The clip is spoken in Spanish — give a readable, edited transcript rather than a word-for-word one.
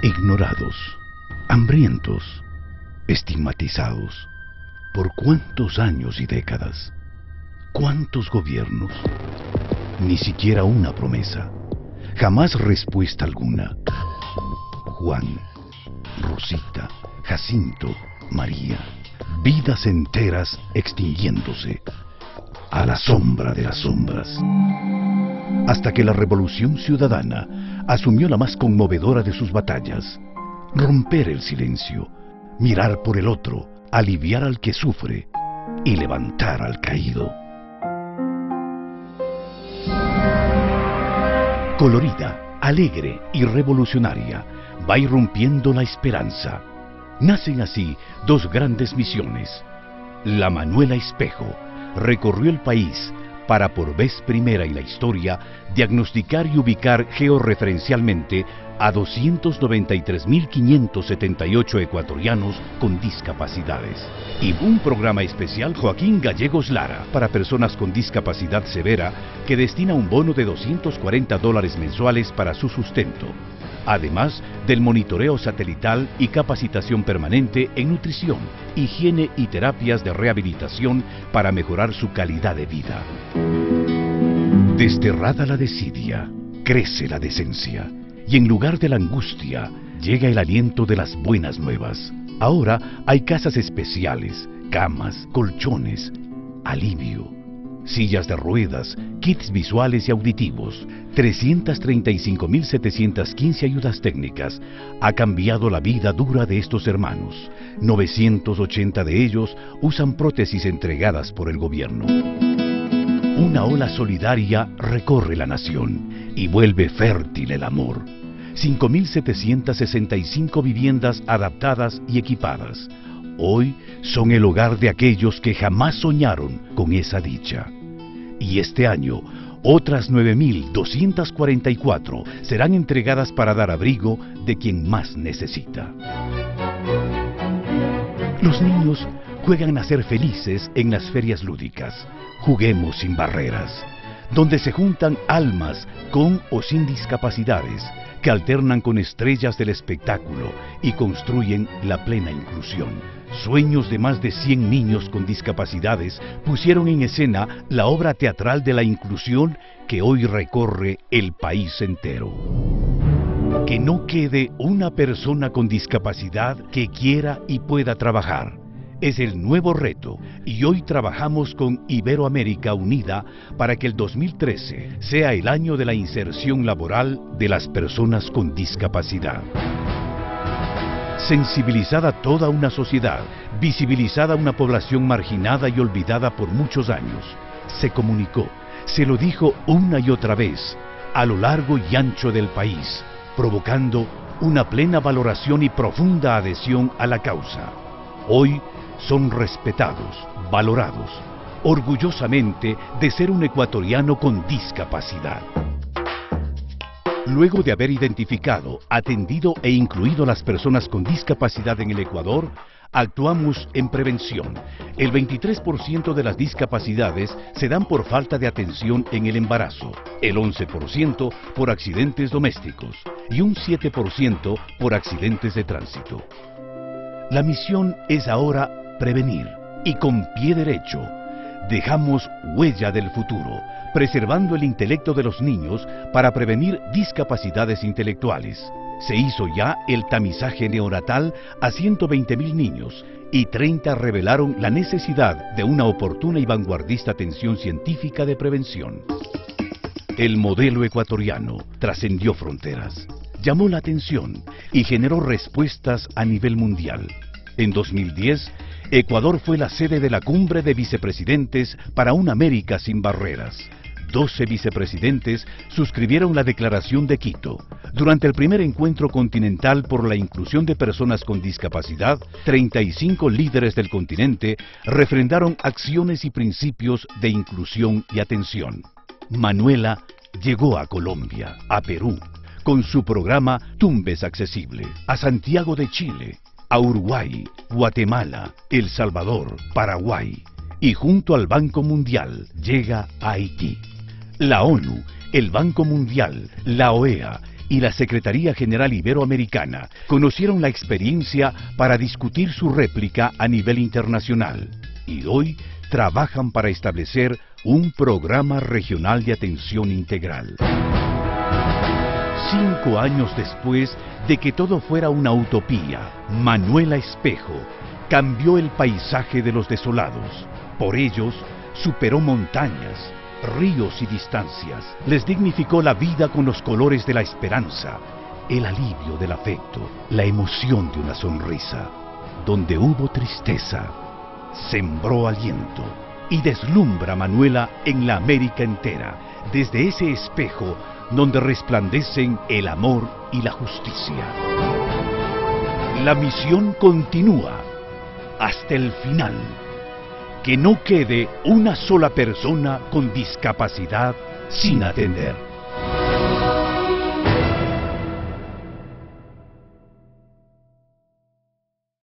Ignorados, hambrientos, estigmatizados. ¿Por cuántos años y décadas? ¿Cuántos gobiernos? Ni siquiera una promesa. Jamás respuesta alguna. Juan, Rosita, Jacinto, María. Vidas enteras extinguiéndose. A la sombra de las sombras. Hasta que la Revolución Ciudadana asumió la más conmovedora de sus batallas. Romper el silencio, mirar por el otro, aliviar al que sufre y levantar al caído. Colorida, alegre y revolucionaria, va irrumpiendo la esperanza. Nacen así dos grandes misiones. La Manuela Espejo recorrió el país para por vez primera en la historia diagnosticar y ubicar georreferencialmente a 293.578 ecuatorianos con discapacidades. Y un programa especial Joaquín Gallegos Lara para personas con discapacidad severa que destina un bono de $240 mensuales para su sustento. Además del monitoreo satelital y capacitación permanente en nutrición, higiene y terapias de rehabilitación para mejorar su calidad de vida. Desterrada la desidia, crece la decencia, y en lugar de la angustia, llega el aliento de las buenas nuevas. Ahora hay casas especiales, camas, colchones, alivio, sillas de ruedas, kits visuales y auditivos, 335.715 ayudas técnicas. Ha cambiado la vida dura de estos hermanos. 980 de ellos usan prótesis entregadas por el gobierno. Una ola solidaria recorre la nación y vuelve fértil el amor. 5.765 viviendas adaptadas y equipadas. Hoy son el hogar de aquellos que jamás soñaron con esa dicha. Y este año, otras 9.244 serán entregadas para dar abrigo de quien más necesita. Los niños juegan a ser felices en las ferias lúdicas. Juguemos sin barreras, donde se juntan almas con o sin discapacidades, que alternan con estrellas del espectáculo y construyen la plena inclusión. Sueños de más de 100 niños con discapacidades pusieron en escena la obra teatral de la inclusión que hoy recorre el país entero. Que no quede una persona con discapacidad que quiera y pueda trabajar. Es el nuevo reto y hoy trabajamos con Iberoamérica Unida para que el 2013 sea el año de la inserción laboral de las personas con discapacidad. Sensibilizada toda una sociedad, visibilizada una población marginada y olvidada por muchos años, se comunicó, se lo dijo una y otra vez, a lo largo y ancho del país, provocando una plena valoración y profunda adhesión a la causa. Hoy son respetados, valorados, orgullosamente de ser un ecuatoriano con discapacidad. Luego de haber identificado, atendido e incluido a las personas con discapacidad en el Ecuador, actuamos en prevención. El 23% de las discapacidades se dan por falta de atención en el embarazo, el 11% por accidentes domésticos y un 7% por accidentes de tránsito. La misión es ahora prevenir y con pie derecho dejamos huella del futuro, preservando el intelecto de los niños para prevenir discapacidades intelectuales. Se hizo ya el tamizaje neonatal a 120.000 niños y 30 revelaron la necesidad de una oportuna y vanguardista atención científica de prevención. El modelo ecuatoriano trascendió fronteras, llamó la atención y generó respuestas a nivel mundial. En 2010, Ecuador fue la sede de la Cumbre de Vicepresidentes para una América sin barreras. 12 vicepresidentes suscribieron la Declaración de Quito. Durante el primer encuentro continental por la inclusión de personas con discapacidad, 35 líderes del continente refrendaron acciones y principios de inclusión y atención. Manuela llegó a Colombia, a Perú, con su programa Tumbes Accesible, a Santiago de Chile, a Uruguay, Guatemala, El Salvador, Paraguay, y junto al Banco Mundial llega a Haití. La ONU, el Banco Mundial, la OEA y la Secretaría General Iberoamericana conocieron la experiencia para discutir su réplica a nivel internacional y hoy trabajan para establecer un programa regional de atención integral. 5 años después de que todo fuera una utopía, Manuela Espejo cambió el paisaje de los desolados. Por ellos, superó montañas, ríos y distancias. Les dignificó la vida con los colores de la esperanza, el alivio del afecto, la emoción de una sonrisa. Donde hubo tristeza, sembró aliento y deslumbra a Manuela en la América entera, desde ese espejo donde resplandecen el amor y la justicia. La misión continúa hasta el final. Que no quede una sola persona con discapacidad sin atender.